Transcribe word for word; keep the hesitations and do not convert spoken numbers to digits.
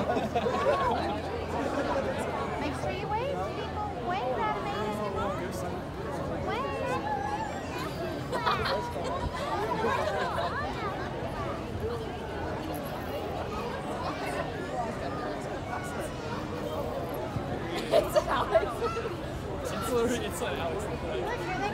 Make sure you wave, people. Wave at him, Aiden. Wave. It's Alex. It's literally, it's like Alex. Look, here they